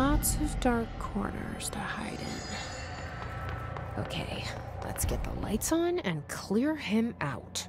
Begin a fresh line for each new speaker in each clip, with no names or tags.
Lots of dark corners to hide in. Okay, let's get the lights on and clear him out.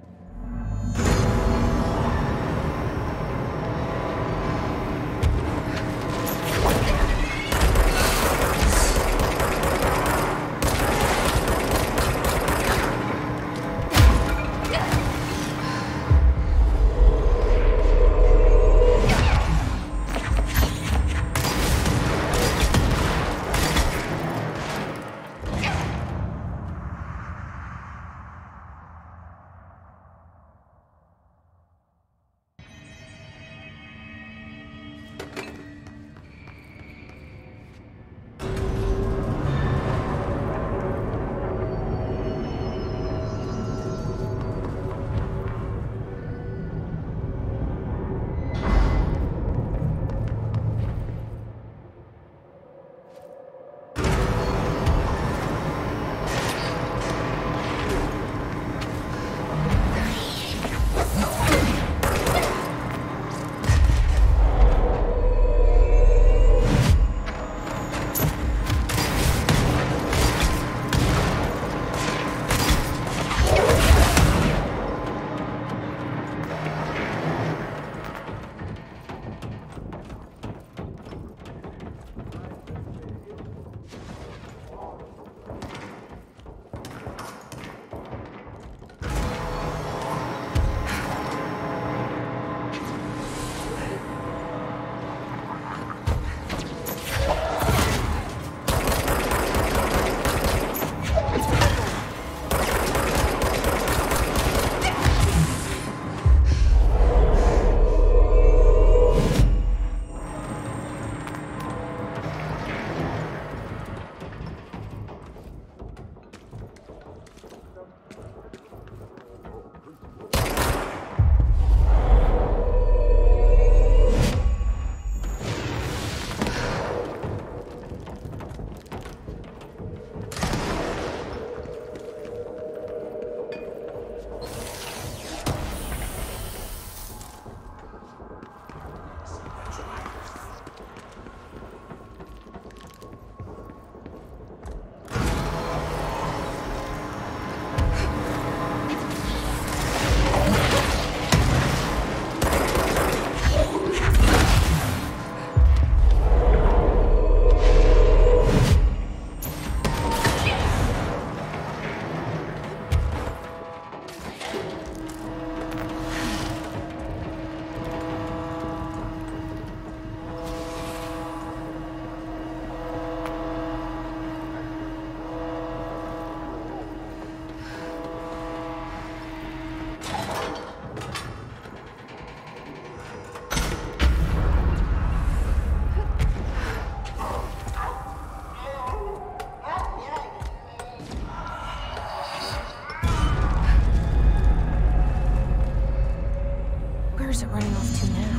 Where's it running off to now?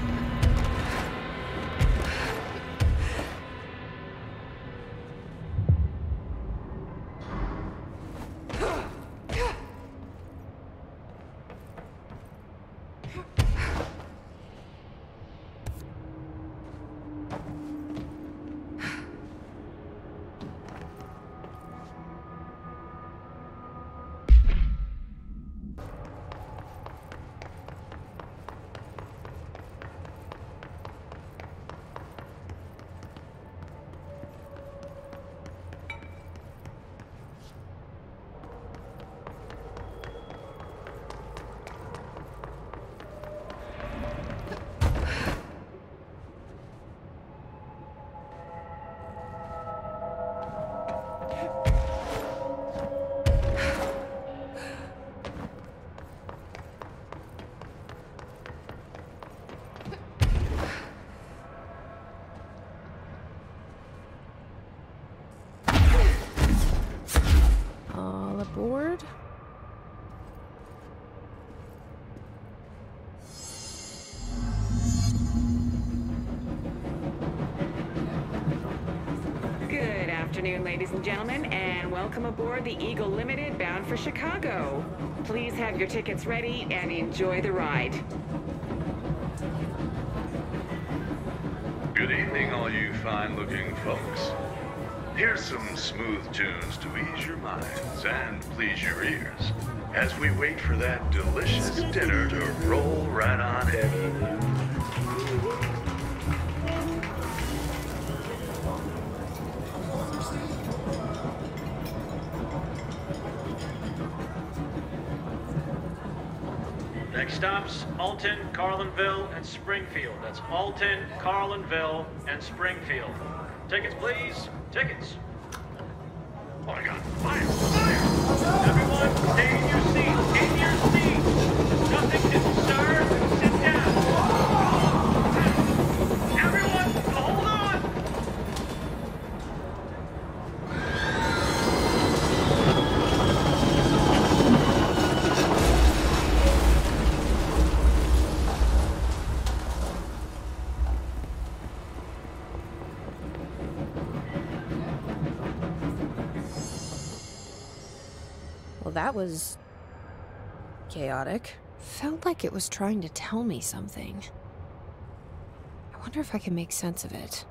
Aboard?
Good afternoon, ladies and gentlemen, and welcome aboard the Eagle Limited bound for Chicago. Please have your tickets ready and enjoy the ride.
Good evening, all you fine-looking folks. Here's some smooth tunes to ease your minds and please your ears as we wait for that delicious dinner to roll right on in.
Next stops, Alton, Carlinville, and Springfield. That's Alton, Carlinville, and Springfield. Tickets, please. Tickets.
Oh my God, fire! Fire!
Everyone, stay in your seats. In your seats. Nothing to stir. Sit down. Everyone, hold on.
Well, that was chaotic. Felt like it was trying to tell me something. I wonder if I can make sense of it.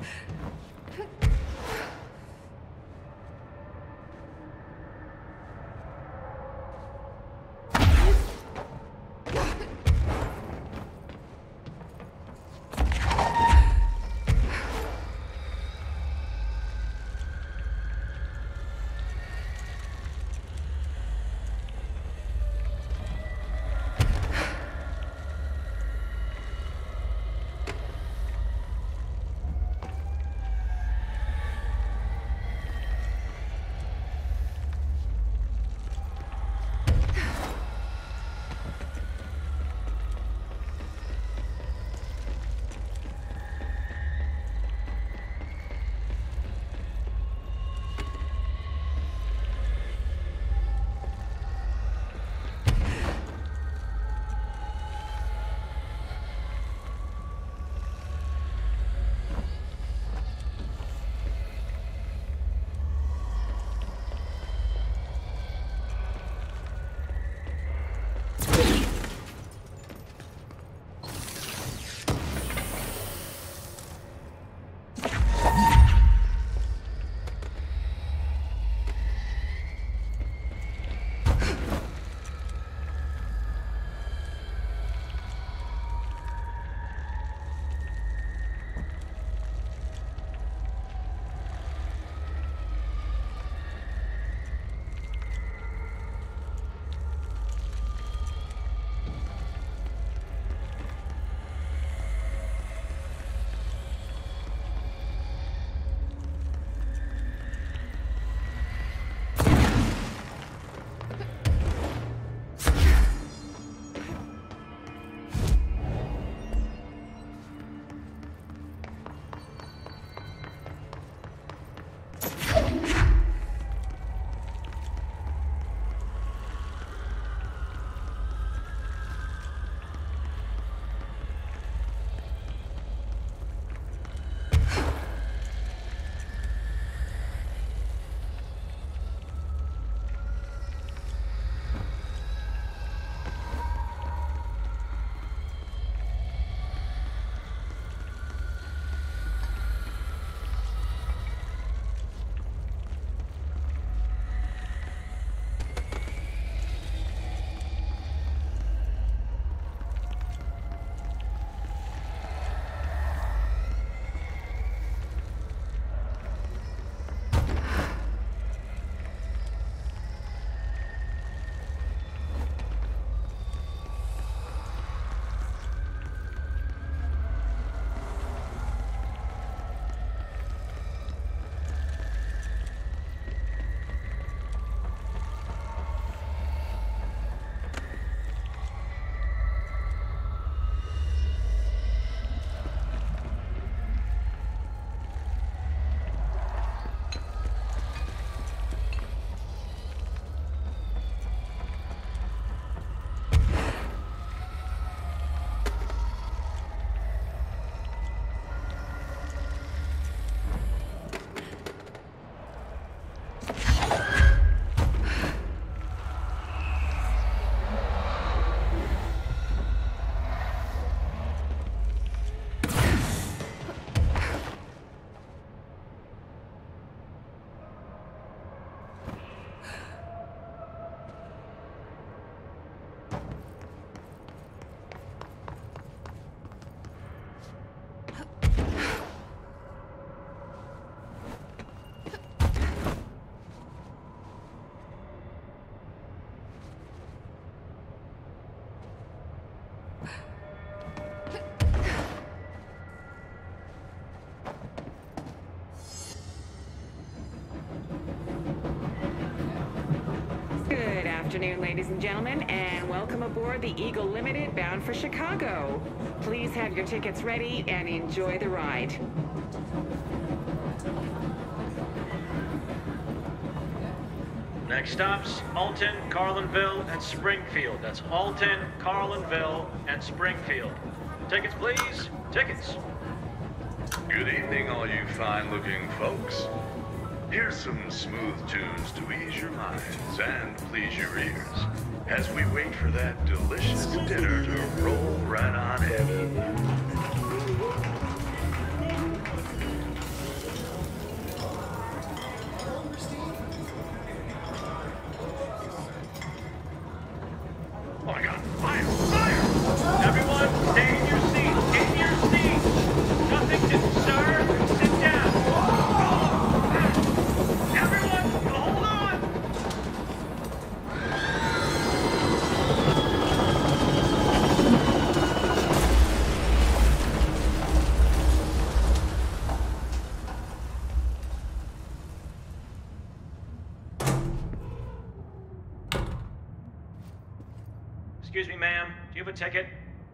afternoon, ladies and gentlemen, and welcome aboard the Eagle Limited bound for Chicago. Please have your tickets ready and enjoy the ride.
Next stops, Alton, Carlinville, and Springfield. That's Alton, Carlinville, and Springfield. Tickets, please. Tickets.
Good evening, all you fine-looking folks. Here's some smooth tunes to ease your minds and please your ears as we wait for that delicious dinner to roll right on in.
Excuse me, ma'am. Do you have a ticket?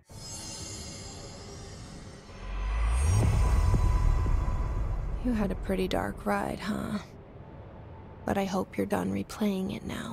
You had a pretty dark ride, huh? But I hope you're done replaying it now.